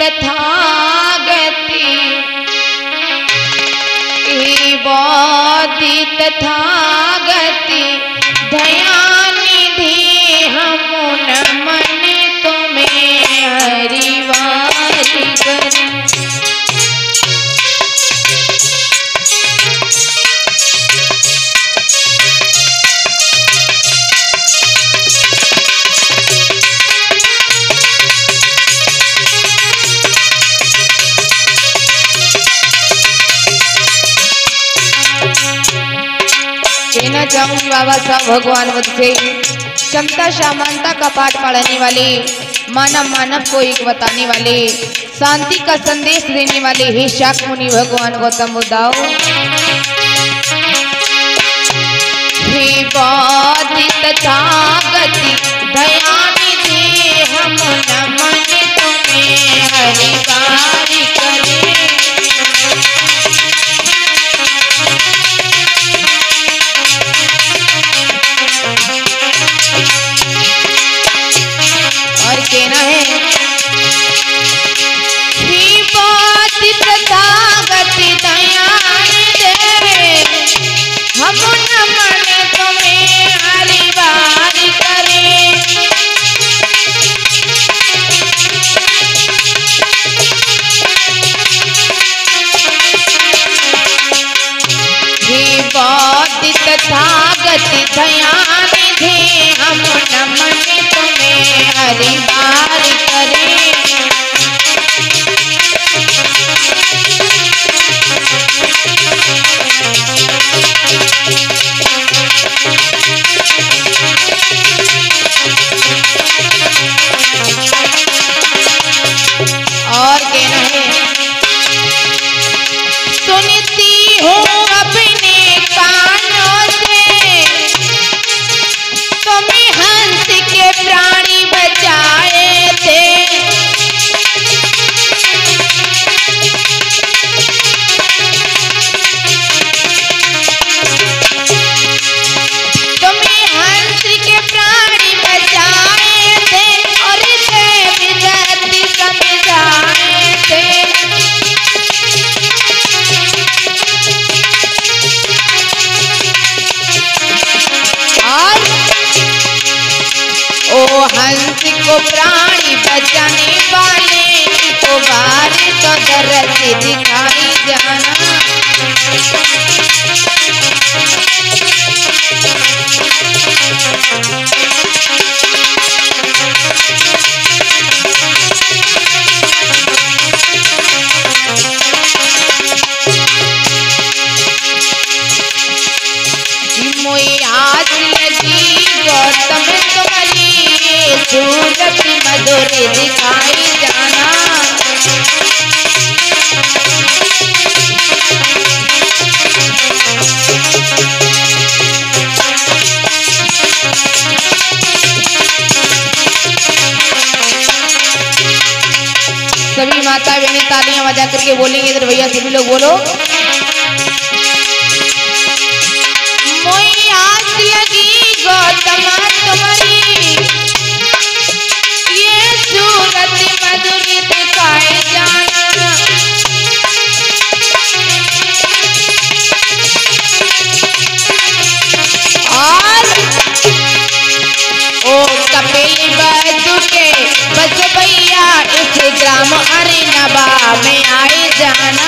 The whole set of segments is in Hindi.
तथागति बोधि तथागति दयानिधि हम नमन तुम्हें हरिवारी करें। कहना चाहूंगी बाबा साहब भगवान बुद्ध से, क्षमता समानता का पाठ पढ़ाने वाले, मानव मानव को एक बताने वाले, शांति का संदेश देने वाले हे शाक्य मुनि भगवान गौतम बुद्धाओ। हे बोधि तथागति दयानिधि हम नमन तुम्हें हरिवारी करें। और कहना है ही बोधि तथागति दयानिधि हम नमन तुम्हें हरिवारी करें। हे बोधि तथागति दयानिधि हम नमन तुम्हें हरिवारी करें। और कहना है सुनती हूँ अपने कानों से तुम्हें हंस के प्राणी बचाए थे। तुम्हें हंस के प्राणी बचाए थे और देव गति समझाए थे। और ओ हंस को प्राणी बचाने वाले को बार तो दर्द दिखाई जाना। मोई आज लगी गौतम तुम्हारी सूरत मधुर दिखाई जाना। सभी माता बहनें तालियां बजा करके बोलेंगे, इधर भैया सभी लोग बोलो। मोई आज लगी गौतम तुम्हारी ये सूरत मधुर दिखाए जाना। और ओ कपिल बधु के बस भैया इस ग्राम अरिनबा में आए जाना।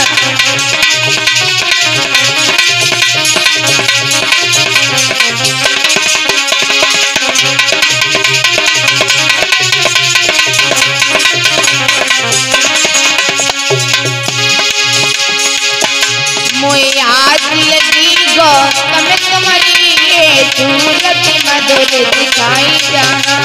मोए आज लगी गौतम तुम्हारी ये सूरत मधुर दिखाई जाना।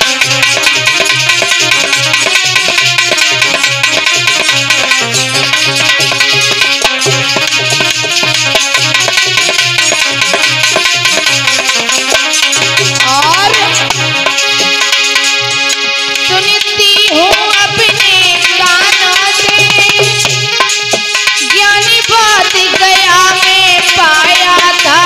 और सुनती हूँ अपने कानों से ज्ञानी बात गया में पाया था।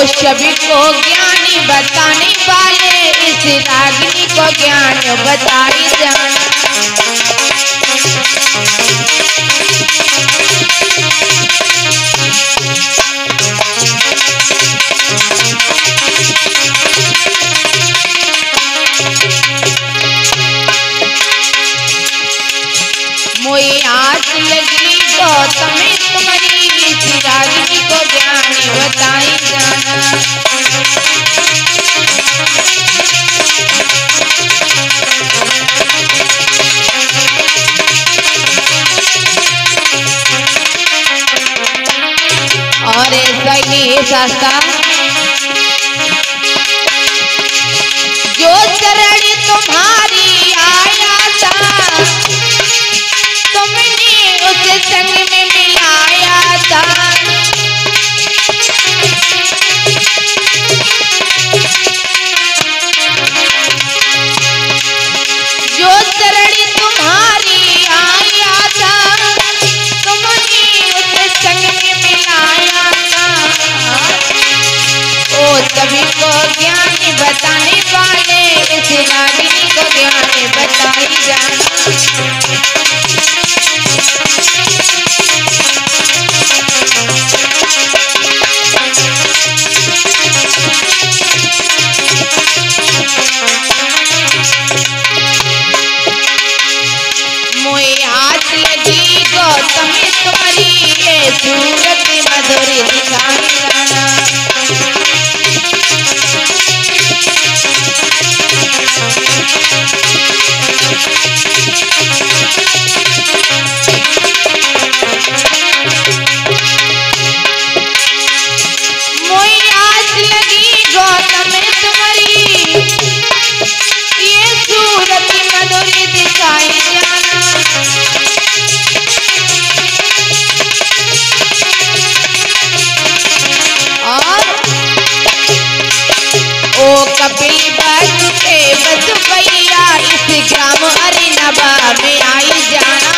सभी को ज्ञानी बताने वाले इस रागिनी को ज्ञान बताई जाना। मोई आस लगी गौतम तुम्हारी इस रागिनी को ज्ञान बताई जाना। और ऐसा ही शास्त्रा जो चरण तुम्हारी आया था तुमने उसे संग में मिलाया था। जो चरण तुम्हारी आया था तुमने उसे संग में मिलाया था। ओ सभी को ज्ञान बताने वाले इस रागिनी को ज्ञान बताई जाना। मोए हाथ लगी गौतम तुम्हारी ये सूरत मधुर दिखाई जाना। मोए हाथ लगी गौतम तुम्हारी ये सूरत मधुर दिखाई जाना। और ओ कपिल बस के बस भैया इस ग्राम अरिनबा में आई जाना।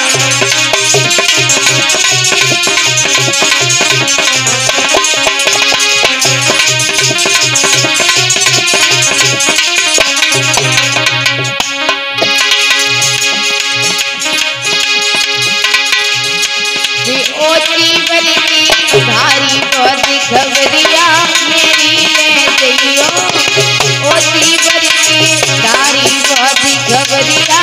ओ जीवन की भारी बहुत खबरिया मेरी ले जइयो। ओ जीवन की भारी बहुत खबरिया